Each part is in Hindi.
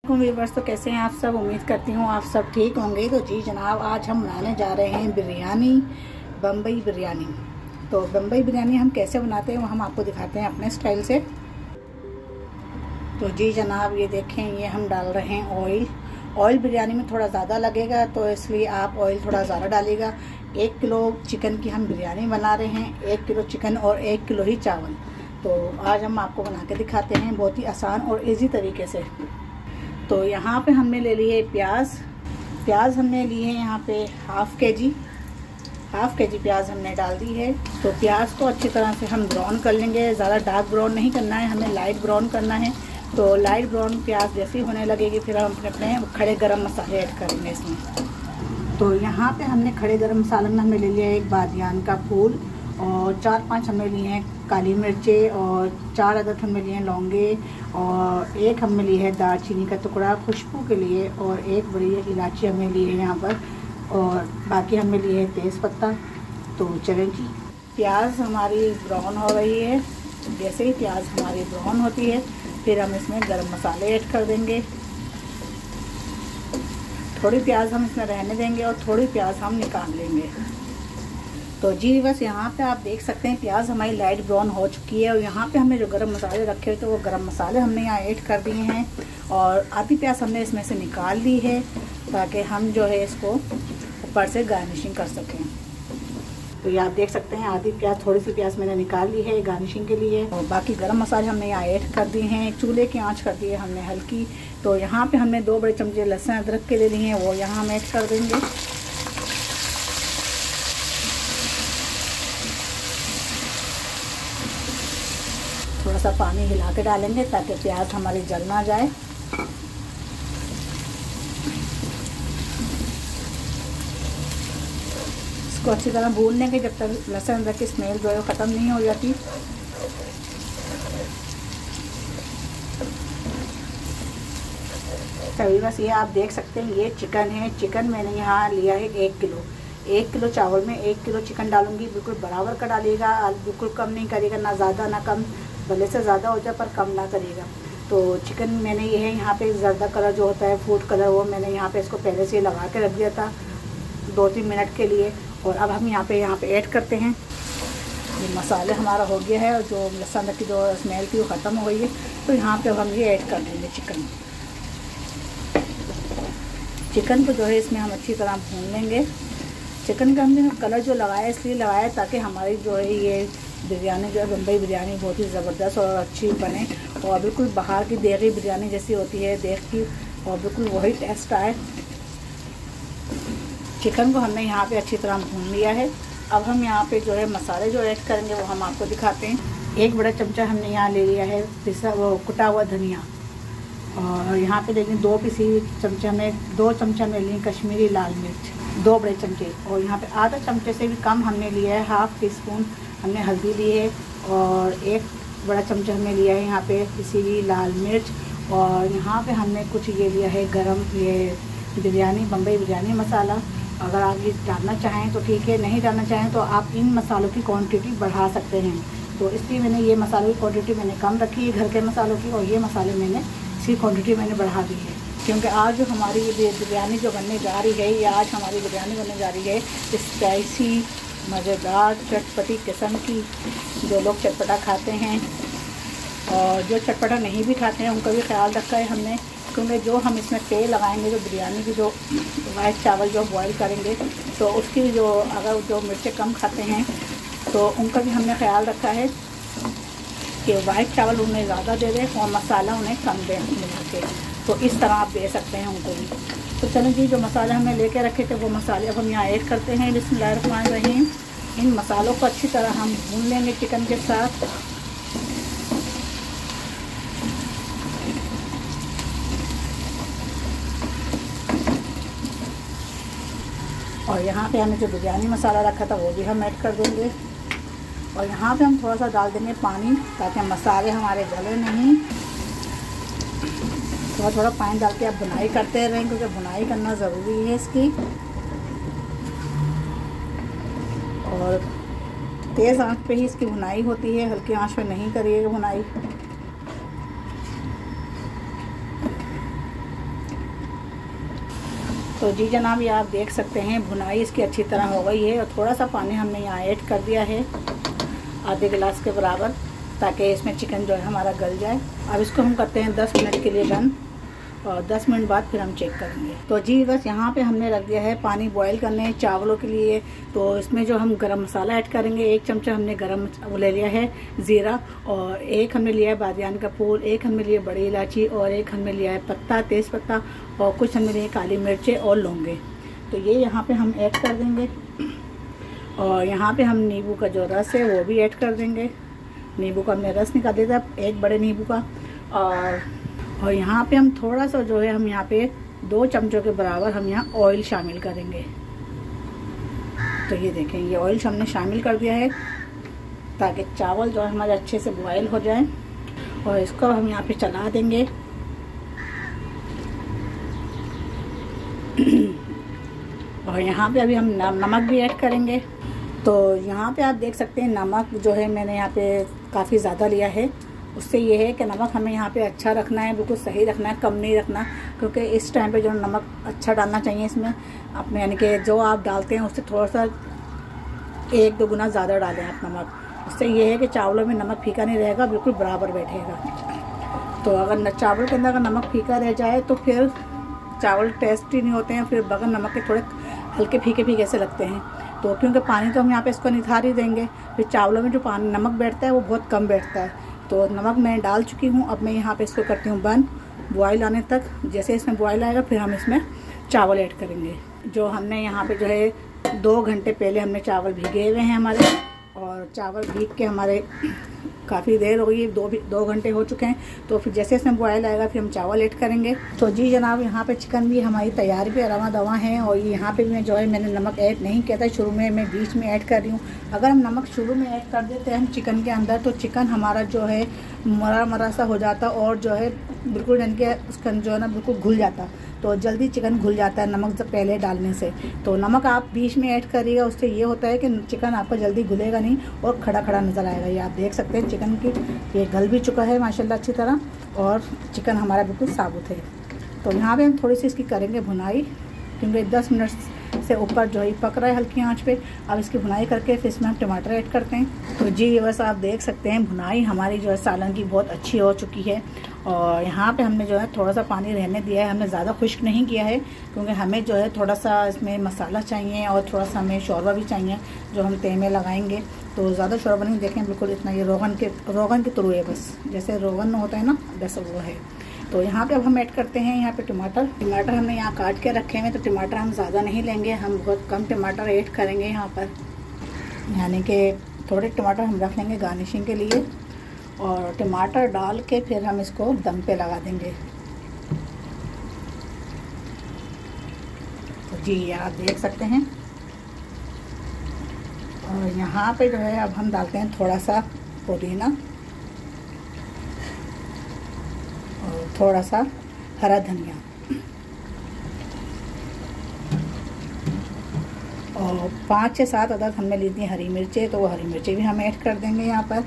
व्यूवर्स, तो कैसे हैं आप सब। उम्मीद करती हूँ आप सब ठीक होंगे। तो जी जनाब, आज हम बनाने जा रहे हैं बिरयानी, बम्बई बिरयानी। तो बम्बई बिरयानी हम कैसे बनाते हैं वो हम आपको दिखाते हैं अपने स्टाइल से। तो जी जनाब, ये देखें, ये हम डाल रहे हैं ऑयल। ऑयल बिरयानी में थोड़ा ज़्यादा लगेगा, तो इसलिए आप ऑयल थोड़ा ज़्यादा डालिएगा। 1 किलो चिकन की हम बिरयानी बना रहे हैं, 1 किलो चिकन और 1 किलो ही चावल। तो आज हम आपको बना के दिखाते हैं बहुत ही आसान और ईजी तरीके से। तो यहाँ पे हमने ले लिए प्याज हमने लिए हैं यहाँ पे हाफ के जी प्याज हमने डाल दी है। तो प्याज को अच्छी तरह से हम ब्राउन कर लेंगे। ज़्यादा डार्क ब्राउन नहीं करना है, हमें लाइट ब्राउन करना है। तो लाइट ब्राउन प्याज जैसी होने लगेगी फिर हम अपने खड़े गरम मसाले ऐड करेंगे इसमें। तो यहाँ पे हमने खड़े गरम मसाले में हमने ले लिया एक बादियान का फूल, और 4-5 हमने लिए हैं काली मिर्चें, और 4 अदद हमने लिए हैं लौंगे, और 1 हमने लिए है दालचीनी का टुकड़ा खुशबू के लिए, और 1 बड़ी इलायची हमने ली है यहाँ पर, और बाकी हमने लिए है तेज़ पत्ता। तो चलें जी, प्याज हमारी ब्राउन हो रही है। जैसे ही प्याज हमारी ब्राउन होती है फिर हम इसमें गरम मसाले ऐड कर देंगे। थोड़ी प्याज हम इसमें रहने देंगे और थोड़ी प्याज हम निकाल लेंगे। तो जी बस यहाँ पे आप देख सकते हैं प्याज हमारी लाइट ब्राउन हो चुकी है, और यहाँ पे हमने जो गरम मसाले रखे हुए थे वो गरम मसाले हमने यहाँ ऐड कर दिए हैं, और आधी प्याज हमने इसमें से निकाल ली है ताकि हम जो है इसको ऊपर से गार्निशिंग कर सकें। तो ये आप देख सकते हैं आधी प्याज, थोड़ी सी प्याज मैंने निकाल ली है गार्निशिंग के लिए, और बाकी गरम मसाले हमने यहाँ ऐड कर दिए हैं। चूल्हे की आंच कर दी है हमने हल्की। तो यहाँ पे हमने 2 बड़े चमचे लहसुन अदरक के ले लिए हैं, वो यहाँ हम ऐड कर देंगे। थोड़ा सा पानी हिला के डालेंगे ताकि प्याज हमारी जल ना जाए। इसको अच्छी तरह भून लेंगे जब तक लहसुन अदरक की स्मेल जो है ख़त्म नहीं हो जाती। तभी बस ये आप देख सकते हैं ये चिकन है। चिकन मैंने यहाँ लिया है 1 किलो। 1 किलो चावल में 1 किलो चिकन डालूंगी। बिल्कुल बराबर का डालिएगा, बिल्कुल कम नहीं करिएगा, ना ज़्यादा ना कम। भले से ज़्यादा हो जाए पर कम ना करिएगा। तो चिकन मैंने ये है यहाँ पे ज़र्दा कलर जो होता है फूड कलर, वो मैंने यहाँ पे इसको पहले से लगा के रख दिया था 2-3 मिनट के लिए। और अब हम यहाँ पे ऐड करते हैं। ये मसाले हमारा हो गया है, और जो लहसुन की जो स्मेल थी वो ख़त्म हो गई है। तो यहाँ पे हम ये ऐड कर देंगे चिकन को जो है इसमें हम अच्छी तरह भून लेंगे। चिकन का हमने कलर जो लगाया इसलिए लगाया ताकि हमारी जो है ये बिरयानी जो है बम्बई बिरयानी बहुत ही ज़बरदस्त और अच्छी बने, और बिल्कुल बाहर की देगी बिरयानी जैसी होती है देख की, और बिल्कुल वही टेस्ट आए। चिकन को हमने यहाँ पे अच्छी तरह भून लिया है। अब हम यहाँ पे जो है मसाले जो ऐड करेंगे वो हम आपको दिखाते हैं। 1 बड़ा चमचा हमने यहाँ ले लिया है कुटा हुआ धनिया, और यहाँ पे लेंगे 2 पीसी चमचा में 2 चमचा में लेंगे कश्मीरी लाल मिर्च, 2 बड़े चमचे, और यहाँ पे आधा चमचे से भी कम हमने लिया है हाफ़ टी स्पून हमने हल्दी ली है, और 1 बड़ा चमचा हमने लिया है यहाँ पे पिसी हुई लाल मिर्च, और यहाँ पे हमने कुछ ये लिया है गरम ये बिरयानी बम्बई बिरयानी मसाला। अगर आप ये डालना चाहें तो ठीक है, नहीं डालना चाहें तो आप इन मसालों की क्वांटिटी बढ़ा सकते हैं। तो इसलिए मैंने ये मसालों की क्वांटिटी मैंने कम रखी है घर के मसालों की, और ये मसाले मैंने इसकी क्वांटिटी मैंने बढ़ा दी है, क्योंकि आज जो हमारी ये बिरयानी जो बनने जा रही है, ये आज हमारी बिरयानी बनने जा रही है स्पाइसी मज़ेदार चटपटी किस्म की। जो लोग चटपटा खाते हैं और जो चटपटा नहीं भी खाते हैं उनका भी ख्याल रखा है हमने, क्योंकि जो हम इसमें तेल लगाएंगे, जो बिरयानी की जो वाइट चावल जो बॉईल करेंगे, तो उसकी जो अगर जो मिर्चें कम खाते हैं तो उनका भी हमने ख्याल रखा है कि वाइट चावल उन्हें ज़्यादा दे दें और मसाला उन्हें कम दें मिला के। तो इस तरह आप दे सकते हैं उनको भी। तो चलो जी, जो मसाले हमने लेके रखे थे वो मसाले अब हम यहाँ ऐड करते हैं। बिस्मिल्लाहिर्रहमानिर्रहीम। इन मसालों को अच्छी तरह हम भून लेंगे चिकन के साथ। और यहाँ पे हमने जो बिरयानी मसाला रखा था वो भी हम ऐड कर देंगे, और यहाँ पे हम थोड़ा सा डाल देंगे पानी ताकि मसाले हमारे गले नहीं। थोड़ा थोड़ा पानी डाल के आप भुनाई करते रहें, क्योंकि भुनाई करना ज़रूरी है इसकी। और तेज़ आंच पे ही इसकी भुनाई होती है, हल्की आंच पे नहीं करिएगा भुनाई। तो जी जनाब, ये आप देख सकते हैं भुनाई इसकी अच्छी तरह हो गई है और थोड़ा सा पानी हमने यहाँ ऐड कर दिया है आधे गिलास के बराबर, ताकि इसमें चिकन जो है हमारा गल जाए। अब इसको हम करते हैं 10 मिनट के लिए बंद और 10 मिनट बाद फिर हम चेक करेंगे। तो जी बस यहाँ पे हमने रख दिया है पानी बॉईल करने चावलों के लिए। तो इसमें जो हम गरम मसाला ऐड करेंगे, 1 चमचा हमने गरम ले लिया है ज़ीरा, और 1 हमने लिया है बादियान का फूल, 1 हमने लिया बड़ी इलायची और 1 हमने लिया है पत्ता तेज़ पत्ता, और कुछ हमने लिए काली मिर्चें और लौंगे। तो ये यहाँ पर हम ऐड कर देंगे। और यहाँ पर हम नींबू का जो रस है वो भी ऐड कर देंगे। नींबू का हमने रस निकाल दिया था 1 बड़े नींबू का। और यहाँ पे हम थोड़ा सा जो है हम यहाँ पे 2 चमचों के बराबर हम यहाँ ऑयल शामिल करेंगे। तो ये देखें, ये ऑयल हमने शामिल कर दिया है ताकि चावल जो है हमारे अच्छे से बॉयल हो जाए। और इसको हम यहाँ पे चला देंगे। और यहाँ पे अभी हम नमक भी ऐड करेंगे। तो यहाँ पे आप देख सकते हैं नमक जो है मैंने यहाँ पे काफ़ी ज़्यादा लिया है। उससे ये है कि नमक हमें यहाँ पे अच्छा रखना है, बिल्कुल सही रखना है, कम नहीं रखना, क्योंकि इस टाइम पे जो नमक अच्छा डालना चाहिए इसमें अपने, यानी कि जो आप डालते हैं उससे थोड़ा सा 1-2 गुना ज़्यादा डालें आप नमक। उससे ये है कि चावलों में नमक फीका नहीं रहेगा, बिल्कुल बराबर बैठेगा। तो अगर चावल के अंदर अगर नमक फीका रह जाए तो फिर चावल टेस्टी नहीं होते हैं, फिर बगैर नमक के थोड़े हल्के फीके फीके से लगते हैं। तो क्योंकि पानी तो हम यहाँ पे इसको निथार ही देंगे, फिर चावलों में जो पानी नमक बैठता है वो बहुत कम बैठता है। तो नमक मैं डाल चुकी हूँ। अब मैं यहाँ पे इसको करती हूँ बंद बॉयल आने तक। जैसे इसमें बॉयल आएगा फिर हम इसमें चावल ऐड करेंगे। जो हमने यहाँ पे जो है 2 घंटे पहले हमने चावल भिगे हुए हैं हमारे, और चावल भीग के हमारे काफ़ी देर हो गई, 2 घंटे हो चुके हैं। तो फिर जैसे इसमें बॉयल आएगा फिर हम चावल ऐड करेंगे। तो जी जनाब, यहाँ पे चिकन भी हमारी तैयारी पे रवा दवा है। और यहाँ पे मैं जो है मैंने नमक ऐड नहीं किया था शुरू में, मैं बीच में ऐड कर रही हूँ। अगर हम नमक शुरू में ऐड कर देते हैं हम चिकन के अंदर, तो चिकन हमारा जो है मरा मरा सा हो जाता और जो है बिल्कुल यानी कि उसका जो है ना बिल्कुल घुल जाता। तो जल्दी चिकन घुल जाता है नमक जब पहले डालने से। तो नमक आप बीच में ऐड करिएगा, उससे ये होता है कि चिकन आपका जल्दी घुलेगा नहीं और खड़ा खड़ा नज़र आएगा। ये आप देख सकते हैं चिकन की ये गल भी चुका है माशाल्लाह अच्छी तरह, और चिकन हमारा बिल्कुल साबुत है। तो यहाँ पे हम थोड़ी सी इसकी करेंगे भुनाई, क्योंकि 10 मिनट से ऊपर जो है पक रहा है हल्की आंच पे। अब इसकी भुनाई करके फिर इसमें हम टमाटर ऐड करते हैं। तो जी बस आप देख सकते हैं भुनाई हमारी जो है सालन की बहुत अच्छी हो चुकी है। और यहाँ पे हमने जो है थोड़ा सा पानी रहने दिया है, हमने ज़्यादा खुश्क नहीं किया है, क्योंकि हमें जो है थोड़ा सा इसमें मसाला चाहिए और थोड़ा सा हमें शोरबा भी चाहिए जो हम तेल में लगाएंगे। तो ज़्यादा शोरबा नहीं, देखें बिल्कुल इतना, ये रोगन के थ्रू है, बस जैसे रोगन होता है ना वैसे वो है। तो यहाँ पे अब हम ऐड करते हैं यहाँ पे टमाटर हमने यहाँ काट के रखे हैं। तो टमाटर हम ज़्यादा नहीं लेंगे, हम बहुत कम टमाटर ऐड करेंगे यहाँ पर, यानी कि थोड़े टमाटर हम रख लेंगे गार्निशिंग के लिए। और टमाटर डाल के फिर हम इसको दम पे लगा देंगे। तो जी आप देख सकते हैं। और यहाँ पे जो है अब हम डालते हैं थोड़ा सा पुदीना और थोड़ा सा हरा धनिया, और 5 से 7 अदद हमने ली थी हरी मिर्चें, तो वो हरी मिर्चें भी हम ऐड कर देंगे यहाँ पर।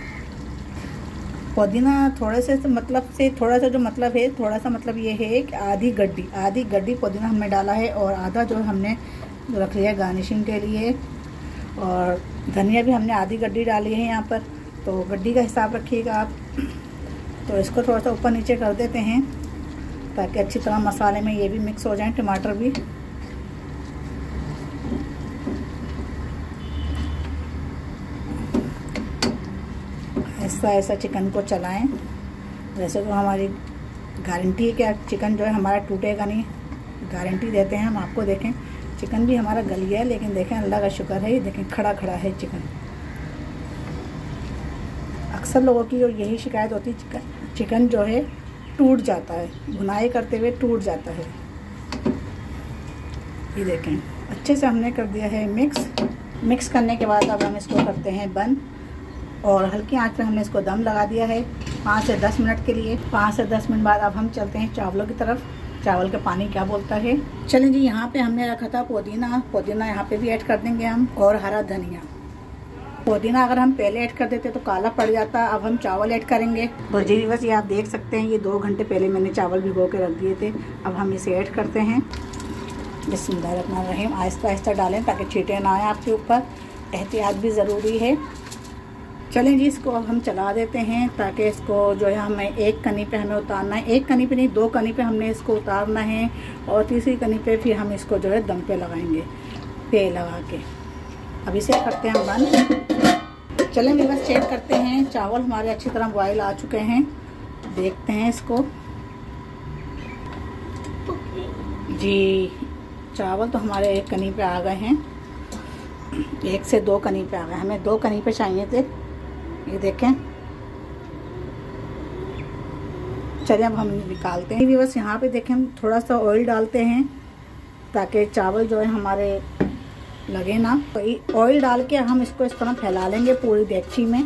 पुदीना थोड़े से मतलब से थोड़ा सा जो मतलब है, थोड़ा सा मतलब ये है कि आधी गड्डी पुदीना हमने डाला है, और आधा जो हमने रख लिया गार्निशिंग के लिए। और धनिया भी हमने आधी गड्डी डाली है यहाँ पर, तो गड्डी का हिसाब रखिएगा आप। तो इसको थोड़ा सा ऊपर नीचे कर देते हैं ताकि अच्छी तरह मसाले में ये भी मिक्स हो जाए, टमाटर भी। ऐसा चिकन को चलाएं। वैसे तो हमारी गारंटी है कि चिकन जो है हमारा टूटेगा नहीं, गारंटी देते हैं हम आपको। देखें चिकन भी हमारा गल गया है, लेकिन देखें अल्लाह का शुक्र है, देखें खड़ा खड़ा है चिकन। अक्सर लोगों की जो यही शिकायत होती है, चिकन जो है टूट जाता है, भुनाई करते हुए टूट जाता है। ये देखें अच्छे से हमने कर दिया है मिक्स करने के बाद अब हम इसको करते हैं बंद, और हल्की आंच पे हमने इसको दम लगा दिया है 5 से 10 मिनट के लिए। 5 से 10 मिनट बाद अब हम चलते हैं चावलों की तरफ। चावल का पानी क्या बोलता है। चलें जी, यहाँ पे हमने रखा था पुदीना यहाँ पे भी ऐड कर देंगे हम, और हरा धनिया। पुदीना अगर हम पहले ऐड कर देते तो काला पड़ जाता। अब हम चावल ऐड करेंगे। तो जी बस ये आप देख सकते हैं, ये 2 घंटे पहले मैंने चावल भिगो के रख दिए थे। अब हम इसे ऐड करते हैं। बिस्मिल्लाहिर्रहमानिर्रहीम। आहिस्ता आहिस्ता डालें ताकि छींटे ना आए आपके ऊपर, एहतियात भी ज़रूरी है। चलें जी, इसको हम चला देते हैं ताकि इसको जो है हमें एक कनी पे हमें उतारना है, एक कनी पे नहीं 2 कनी पे हमने इसको उतारना है, और तीसरी कनी पे फिर हम इसको जो है दम पे लगाएंगे, पे लगा के। अब इसे करते हैं हम बंद। चलें जी, बस चेक करते हैं। चावल हमारे अच्छी तरह बॉयल आ चुके हैं, देखते हैं इसको। जी, चावल तो हमारे एक कनी पे आ गए हैं, 1 से 2 कनी पे आ गए। हमें 2 कनी पे चाहिए थे, ये देखें। चलिए अब हम निकालते हैं। बस यहाँ पे देखें, हम थोड़ा सा ऑयल डालते हैं ताकि चावल जो है हमारे लगे ना। तो ऑयल डाल के हम इसको इस तरह फैला लेंगे पूरी देगची में।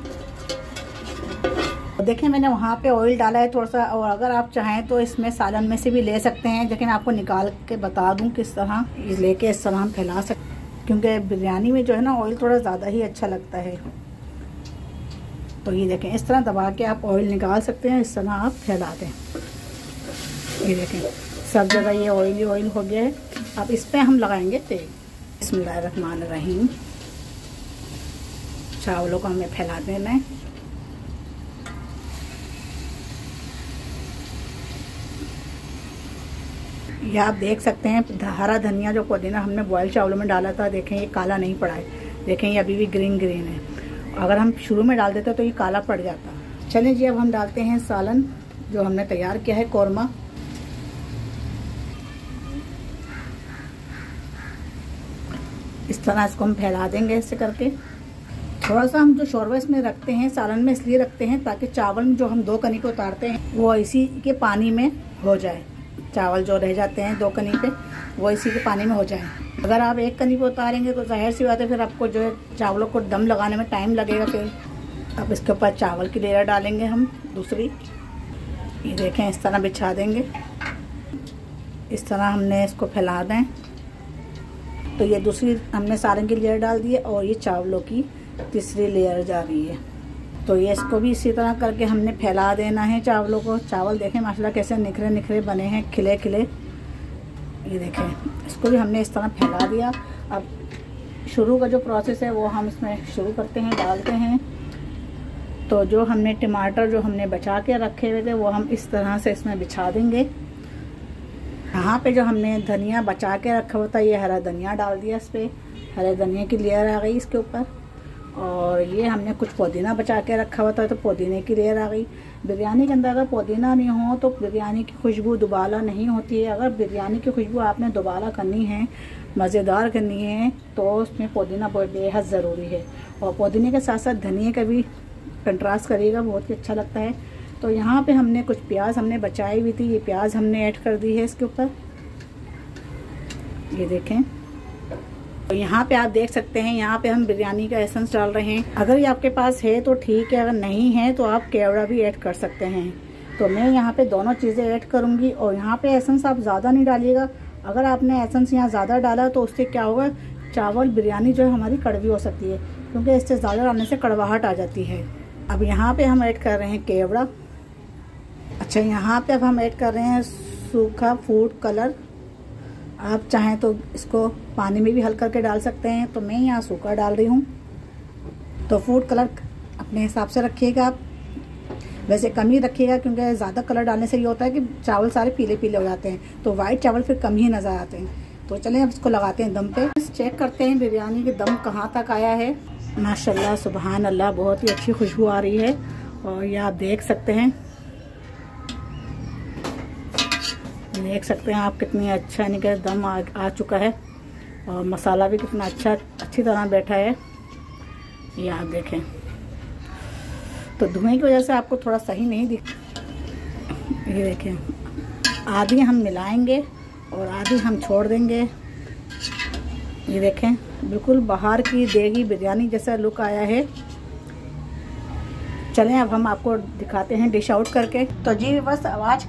देखें, मैंने वहाँ पे ऑयल डाला है थोड़ा सा, और अगर आप चाहें तो इसमें सालन में से भी ले सकते हैं, लेकिन आपको निकाल के बता दूँ किस तरह लेके इस तरह हम फैला सकते, क्योंकि बिरयानी में जो है ना ऑयल थोड़ा ज़्यादा ही अच्छा लगता है। तो ये देखें, इस तरह दबा के आप ऑयल निकाल सकते हैं, इस तरह आप फैला दें। ये देखें, सब जगह ये ऑयल हो गया है। अब इस पर हम लगाएंगे तेल। बिस्मिल्लाहिर्रहमानिर्रहीम। चावलों को हमें फैला देना है। ये आप देख सकते हैं, हरा धनिया जो पुदीना हमने बॉयल चावलों में डाला था, देखें ये काला नहीं पड़ा है। देखें, ये अभी भी ग्रीन ग्रीन है। अगर हम शुरू में डाल देते तो ये काला पड़ जाता। चलिए जी, अब हम डालते हैं सालन जो हमने तैयार किया है, कौरमा। इस तरह इसको हम फैला देंगे ऐसे करके। थोड़ा सा हम जो शोरबा इसमें रखते हैं सालन में इसलिए रखते हैं ताकि चावल जो हम 2 कनी पे उतारते हैं वो इसी के पानी में हो जाए। चावल जो रह जाते हैं 2 कनी पे वो इसी के पानी में हो जाए। अगर आप 1 कनी पे उतारेंगे तो जाहिर सी बात है फिर आपको जो है चावलों को दम लगाने में टाइम लगेगा। फिर अब इसके ऊपर चावल की लेयर डालेंगे हम दूसरी। ये देखें, इस तरह बिछा देंगे, इस तरह हमने इसको फैला दें। तो ये दूसरी हमने सालन की लेयर डाल दी है और ये चावलों की तीसरी लेयर जा रही है। तो ये इसको भी इसी तरह करके हमने फैला देना है चावलों को। चावल देखें माशाल्लाह कैसे निखरे निखरे बने हैं, खिले खिले। ये देखें, इसको भी हमने इस तरह फैला दिया। अब शुरू का जो प्रोसेस है वो हम इसमें शुरू करते हैं, डालते हैं। तो जो हमने टमाटर जो हमने बचा के रखे हुए थे वो हम इस तरह से इसमें बिछा देंगे। यहाँ पे जो हमने धनिया बचा के रखा हुआ था ये हरा धनिया डाल दिया इस पर, हरे धनिया की लेयर आ गई इसके ऊपर। और ये हमने कुछ पुदीना बचा के रखा हुआ था तो पुदीने की लेयर आ गई। बिरयानी के अंदर अगर पुदीना नहीं हो तो बिरयानी की खुशबू दोबारा नहीं होती है। अगर बिरयानी की खुशबू आपने दोबारा करनी है, मज़ेदार करनी है, तो उसमें पुदीना बेहद ज़रूरी है। और पुदीने के साथ साथ धनिया का भी कंट्रास्ट करेगा, बहुत ही अच्छा लगता है। तो यहाँ पे हमने कुछ प्याज हमने बचाई हुई थी, ये प्याज हमने ऐड कर दी है इसके ऊपर। ये देखें, तो यहाँ पे आप देख सकते हैं, यहाँ पे हम बिरयानी का एसेंस डाल रहे हैं। अगर ये आपके पास है तो ठीक है, अगर नहीं है तो आप केवड़ा भी ऐड कर सकते हैं। तो मैं यहाँ पे दोनों चीज़ें ऐड करूँगी। और यहाँ पे एसेंस आप ज़्यादा नहीं डालिएगा। अगर आपने एसेंस यहाँ ज़्यादा डाला तो उससे क्या होगा, चावल बिरयानी जो है हमारी कड़वी हो सकती है, क्योंकि इससे ज़्यादा डालने से कड़वाहट आ जाती है। अब यहाँ पर हम ऐड कर रहे हैं केवड़ा। अच्छा, यहाँ पर अब हम ऐड कर रहे हैं सूखा फूड कलर। आप चाहें तो इसको पानी में भी हल करके डाल सकते हैं, तो मैं यहाँ सूखा डाल रही हूँ। तो फूड कलर अपने हिसाब से रखिएगा आप, वैसे कम ही रखिएगा, क्योंकि ज़्यादा कलर डालने से ये होता है कि चावल सारे पीले पीले हो जाते हैं, तो वाइट चावल फिर कम ही नज़र आते हैं। तो चलें अब इसको लगाते हैं दम पे। चेक करते हैं बिरयानी के दम कहाँ तक आया है। माशाल्लाह सुबहान अल्लाह, बहुत ही अच्छी खुशबू आ रही है। और ये आप देख सकते हैं आप कितनी अच्छा निकल दम आ चुका है। और मसाला भी कितना अच्छी तरह बैठा है, ये आप देखें। तो धुएं की वजह से आपको थोड़ा सही नहीं दिख। ये देखें, आधी हम मिलाएंगे और आधी हम छोड़ देंगे। ये देखें, बिल्कुल बाहर की देगी बिरयानी जैसा लुक आया है। चलें अब हम आपको दिखाते हैं डिश आउट करके। तो जी व्यूअर्स,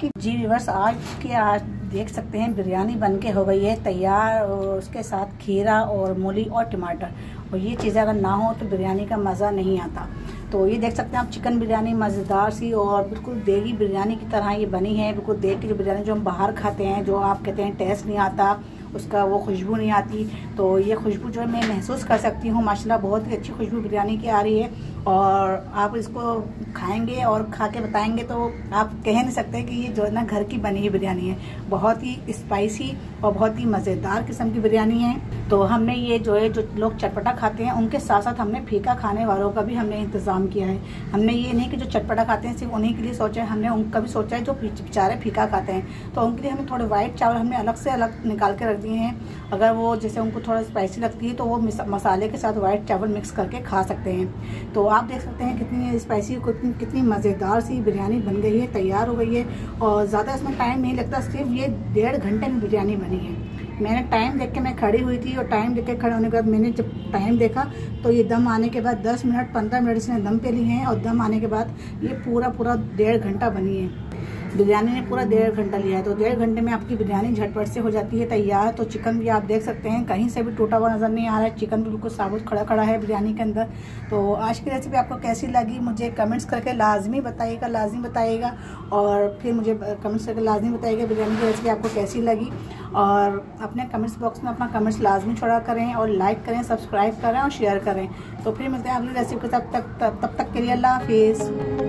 आज देख सकते हैं बिरयानी बनके हो गई है तैयार, और उसके साथ खीरा और मूली और टमाटर। और ये चीज़ें अगर ना हो तो बिरयानी का मज़ा नहीं आता। तो ये देख सकते हैं आप, चिकन बिरयानी मज़ेदार सी और बिल्कुल देगी बिरयानी की तरह ये बनी है। बिल्कुल देग की जो बिरयानी जो हम बाहर खाते हैं, जो आप कहते हैं टेस्ट नहीं आता, उसका वो खुशबू नहीं आती। तो ये खुशबू जो है मैं महसूस कर सकती हूँ। माशाल्लाह बहुत ही अच्छी खुशबू बिरयानी की आ रही है, और आप इसको खाएंगे और खा के बताएंगे तो आप कह नहीं सकते कि ये जो है ना घर की बनी हुई बिरयानी है। बहुत ही स्पाइसी और बहुत ही मज़ेदार किस्म की बिरयानी है। तो हमने ये जो है, जो लोग चटपटा खाते हैं उनके साथ साथ हमने फीका खाने वालों का भी हमने इंतज़ाम किया है। हमने ये नहीं कि जो चटपटा खाते हैं सिर्फ उन्हीं के लिए सोचा है, हमने उनका भी सोचा है जो बेचारे फीका खाते हैं। तो उनके लिए हमने थोड़े वाइट चावल हमने अलग से अलग निकाल के रख दिए हैं। अगर वो जैसे उनको थोड़ा स्पाइसी लगती है तो वो मसाले के साथ वाइट चावल मिक्स करके खा सकते हैं। तो आप देख सकते हैं कितनी स्पाइसी, कितनी मज़ेदार सी बिरयानी बन गई है, तैयार हो गई है। और ज़्यादा इसमें टाइम नहीं लगता, सिर्फ ये 1.5 घंटे में बिरयानी बनी है। मैंने टाइम देख के मैं खड़ी हुई थी, और टाइम देख के खड़े होने के बाद मैंने जब टाइम देखा तो ये दम आने के बाद 10 मिनट 15 मिनट इसने दम पे लिए हैं, और दम आने के बाद ये पूरा 1.5 घंटा बनी है। बिरयानी ने पूरा 1.5 घंटा लिया है। तो 1.5 घंटे में आपकी बिरयानी झटपट से हो जाती है तैयार। तो चिकन भी आप देख सकते हैं कहीं से भी टूटा हुआ नज़र नहीं आ रहा है, चिकन भी बिल्कुल साबुत खड़ा खड़ा है बिरयानी के अंदर। तो आज की रेसिपी आपको कैसी लगी मुझे कमेंट्स करके लाजमी बताइएगा, और फिर मुझे कमेंट्स करके लाजमी बताइएगा बिरयानी की रेसिपी आपको कैसी लगी। और अपने कमेंट्स बॉक्स में अपना कमेंट्स लाजमी छोड़ा करें, और लाइक करें, सब्सक्राइब करें और शेयर करें। तो फिर मिलते हैं अगली रेसिपी के तब तक के लिए अल्लाह हाफिज़।